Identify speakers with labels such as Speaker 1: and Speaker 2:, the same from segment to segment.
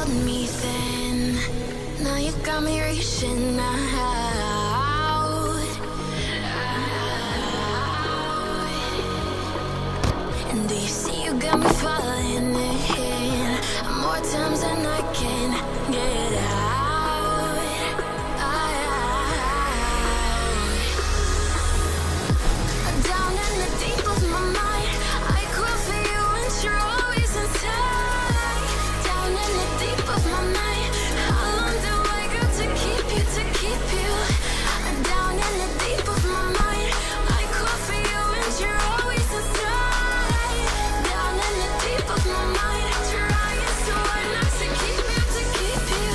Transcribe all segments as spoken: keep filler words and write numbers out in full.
Speaker 1: held me then, now you got me reaching out. And do you see you got me falling in more times than I can get out. Down in the deep of my mind, I crawl for you and you're always inside. Down in the deep of my mind, how long do I got to keep you, to keep you? Down in the deep of my mind, I crawl for you and you're always inside. Down in the deep of my mind, trying so hard not to keep you, to keep you.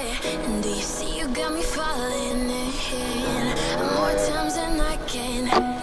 Speaker 1: Got me falling in more times than I can